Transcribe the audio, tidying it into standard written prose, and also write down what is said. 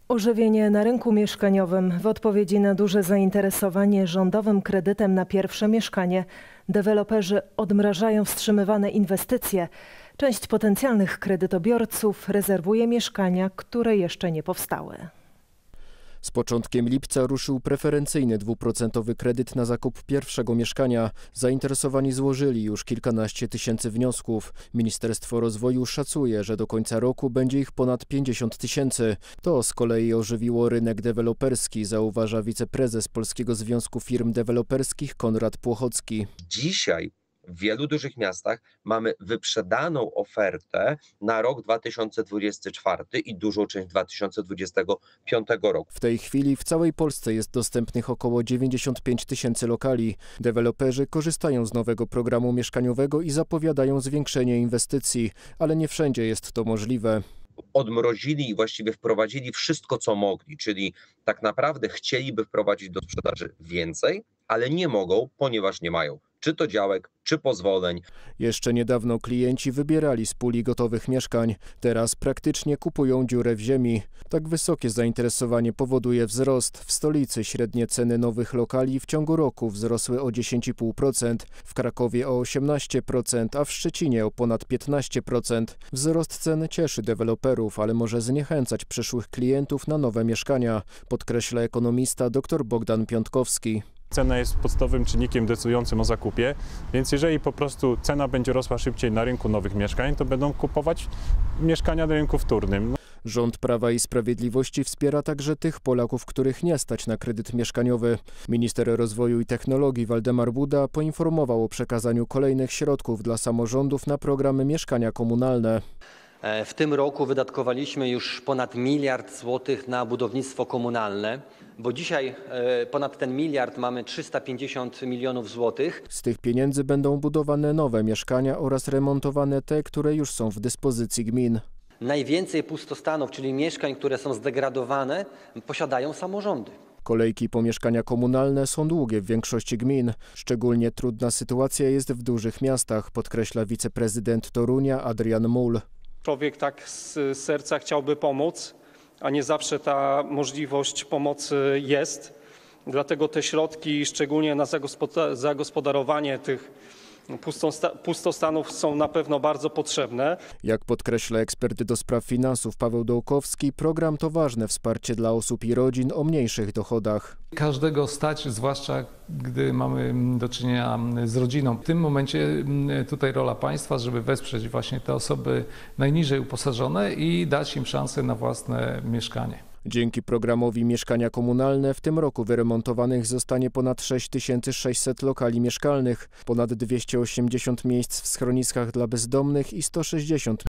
Ożywienie na rynku mieszkaniowym. W odpowiedzi na duże zainteresowanie rządowym kredytem na pierwsze mieszkanie deweloperzy odmrażają wstrzymywane inwestycje. Część potencjalnych kredytobiorców rezerwuje mieszkania, które jeszcze nie powstały. Z początkiem lipca ruszył preferencyjny 2% kredyt na zakup pierwszego mieszkania. Zainteresowani złożyli już kilkanaście tysięcy wniosków. Ministerstwo Rozwoju szacuje, że do końca roku będzie ich ponad 50 000. To z kolei ożywiło rynek deweloperski, zauważa wiceprezes Polskiego Związku Firm Deweloperskich Konrad Płochocki. Dzisiaj w wielu dużych miastach mamy wyprzedaną ofertę na rok 2024 i dużą część 2025 roku. W tej chwili w całej Polsce jest dostępnych około 95 000 lokali. Deweloperzy korzystają z nowego programu mieszkaniowego i zapowiadają zwiększenie inwestycji, ale nie wszędzie jest to możliwe. Odmrozili i właściwie wprowadzili wszystko, co mogli, czyli tak naprawdę chcieliby wprowadzić do sprzedaży więcej, ale nie mogą, ponieważ nie mają czy to działek, czy pozwoleń. Jeszcze niedawno klienci wybierali z puli gotowych mieszkań. Teraz praktycznie kupują dziurę w ziemi. Tak wysokie zainteresowanie powoduje wzrost. W stolicy średnie ceny nowych lokali w ciągu roku wzrosły o 10,5%, w Krakowie o 18%, a w Szczecinie o ponad 15%. Wzrost cen cieszy deweloperów, ale może zniechęcać przyszłych klientów na nowe mieszkania, podkreśla ekonomista dr Bogdan Piątkowski. Cena jest podstawowym czynnikiem decydującym o zakupie, więc jeżeli po prostu cena będzie rosła szybciej na rynku nowych mieszkań, to będą kupować mieszkania na rynku wtórnym. Rząd Prawa i Sprawiedliwości wspiera także tych Polaków, których nie stać na kredyt mieszkaniowy. Minister Rozwoju i Technologii Waldemar Buda poinformował o przekazaniu kolejnych środków dla samorządów na programy mieszkania komunalne. W tym roku wydatkowaliśmy już ponad 1 miliard złotych na budownictwo komunalne, bo dzisiaj ponad ten miliard mamy 350 milionów złotych. Z tych pieniędzy będą budowane nowe mieszkania oraz remontowane te, które już są w dyspozycji gmin. Najwięcej pustostanów, czyli mieszkań, które są zdegradowane, posiadają samorządy. Kolejki po mieszkania komunalne są długie w większości gmin. Szczególnie trudna sytuacja jest w dużych miastach, podkreśla wiceprezydent Torunia Adrian Mul. Człowiek tak z serca chciałby pomóc, a nie zawsze ta możliwość pomocy jest. Dlatego te środki, szczególnie na zagospodarowanie tych pustostanów, są na pewno bardzo potrzebne. Jak podkreśla ekspert do spraw finansów Paweł Dołkowski, program to ważne wsparcie dla osób i rodzin o mniejszych dochodach. Każdego stać, zwłaszcza gdy mamy do czynienia z rodziną. W tym momencie tutaj rola państwa, żeby wesprzeć właśnie te osoby najniżej uposażone i dać im szansę na własne mieszkanie. Dzięki programowi Mieszkania Komunalne w tym roku wyremontowanych zostanie ponad 6600 lokali mieszkalnych, ponad 280 miejsc w schroniskach dla bezdomnych i 160